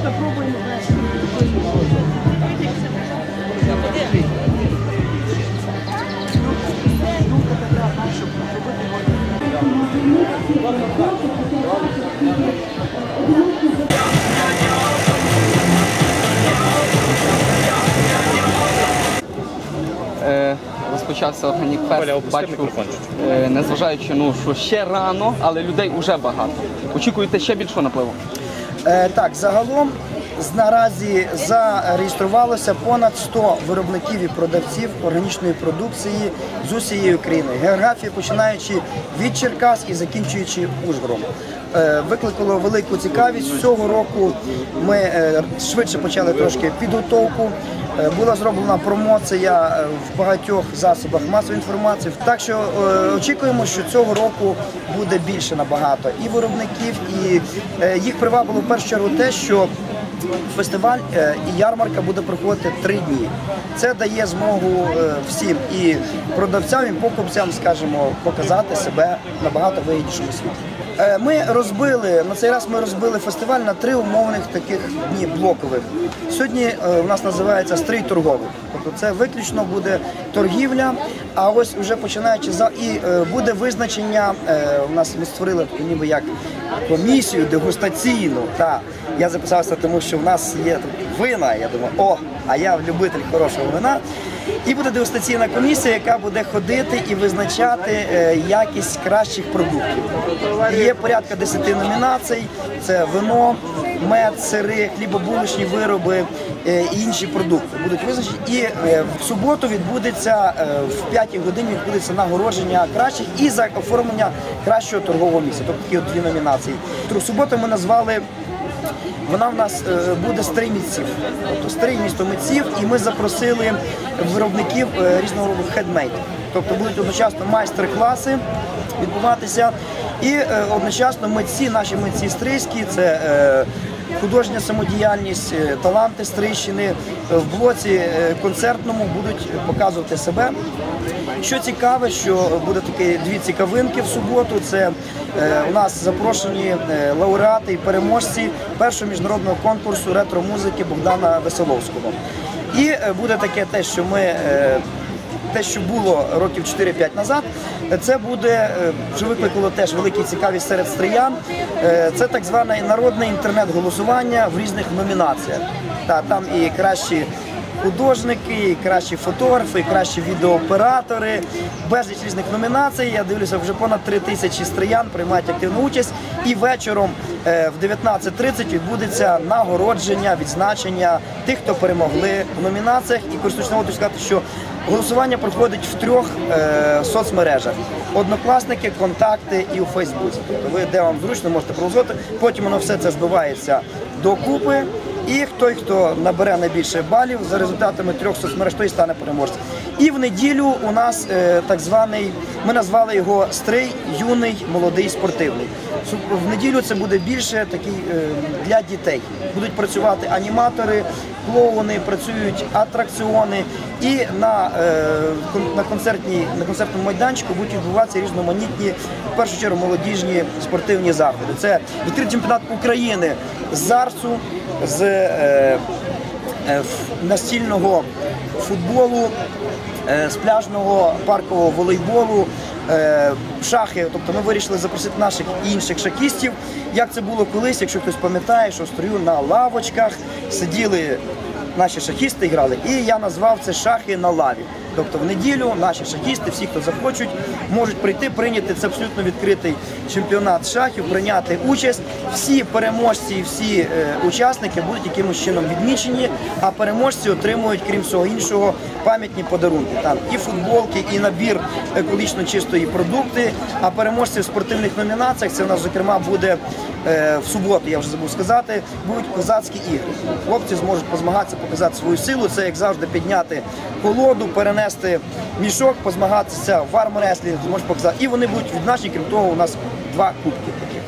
Розпочався Органік Фест, бачу, незважаючи, що ще рано, але людей вже багато. Очікуєте ще більшого напливу? Так, загалом наразі зареєструвалося понад 100 виробників і продавців органічної продукції з усієї України. Географія, починаючи від Черкас і закінчуючи Ужгородом. Викликало велику цікавість. Цього року ми швидше почали трошки підготовку. Була зроблена промоція в багатьох засобах масової інформації. Так що очікуємо, що цього року буде більше набагато і виробників, і їх привабило в першу чергу те, що фестиваль і ярмарка буде проходити 3 дні. Це дає змогу всім і продавцям, і покупцям, скажімо, показати себе набагато вигіднішому світі. На цей раз ми розбили фестиваль на 3 умовних таких дні блокових. Сьогодні у нас називається «Стрій торговий». Тобто це виключно буде торгівля, а ось вже починаючи і буде визначення, у нас ми створили ніби як комісію дегустаційну. Я записався, тому що в нас є вина, я думаю, а я любитель хорошого вина. І буде дегустаційна комісія, яка буде ходити і визначати якість кращих продуктів. Є порядка 10 номінацій, це вино, мед, сири, хлібобулочні вироби і інші продукти будуть визначені. І в суботу відбудеться, в 5-й годині відбудеться нагородження кращих і за оформлення кращого торгового місця. Тобто такі 2 номінації. Суботу ми назвали, вона в нас буде «Стрий митців», тобто «Стрий місто митців», і ми запросили виробників різного роду хендмейд. Тобто будуть одночасно майстер-класи відбуватися і одночасно митці, наші митці стрийські, це художня самодіяльність, таланти Стрийщини в блоці концертному будуть показувати себе. Що цікаве, що буде такі 2 цікавинки в суботу, це у нас запрошені лауреати і переможці першого міжнародного конкурсу ретро-музики Богдана Веселовського. І буде таке те, що було років 4-5 назад, це буде, вже викликало теж велику цікавість серед стриян, це так зване народне інтернет-голосування в різних номінаціях. Там і кращі художники, і кращі фотографи, і кращі відеооператори, безліч різних номінацій. Я дивлюся, вже понад 3000 стриян приймають активну участь. І вечором в 19:30 відбудеться нагородження, відзначення тих, хто перемогли в номінаціях. І користуючись нагодою сказати, що голосування проходить в 3 соцмережах: Однокласники, Контакти і у Фейсбуці. Тобто ви, де вам зручно, можете проголосувати. Потім воно все це збивається докупи. І той, хто набере найбільше балів за результатами 3 соцмереж, той стане переможцем. І в неділю у нас так званий, ми назвали його «Стрий юний, молодий, спортивний». В неділю це буде більше такий для дітей. Будуть працювати аніматори, клоуни, працюють атракціони. І на концертному майданчику будуть відбуватися різноманітні, в першу чергу, молодіжні спортивні заходи. Це відкритий чемпіонат України з зарцу, з настільного футболу, з пляжного паркового волейболу, шахи. Тобто ми вирішили запросити наших інших шахістів. Як це було колись, якщо хтось пам'ятає, що в строю на лавочках сиділи наші шахісти і грали. І я назвав це «Шахи на лаві». Тобто в неділю наші шахісти, всі, хто захочуть, можуть прийти, прийняти, це абсолютно відкритий чемпіонат шахів, прийняти участь. Всі переможці і всі учасники будуть якимось чином відмічені, а переможці отримують, крім всього іншого, пам'ятні подарунки. Там і футболки, і набір екологічно чистої продукти, а переможці в спортивних номінаціях, це у нас, зокрема, буде в суботу, я вже забув сказати, будуть козацькі ігри. Хлопці зможуть позмагатися, показати свою силу, це, як завжди, підняти колоду, перенести мішок, позмагатися в армреслі, зможуть показати. І вони будуть відзначені, крім того, у нас 2 кубки таких.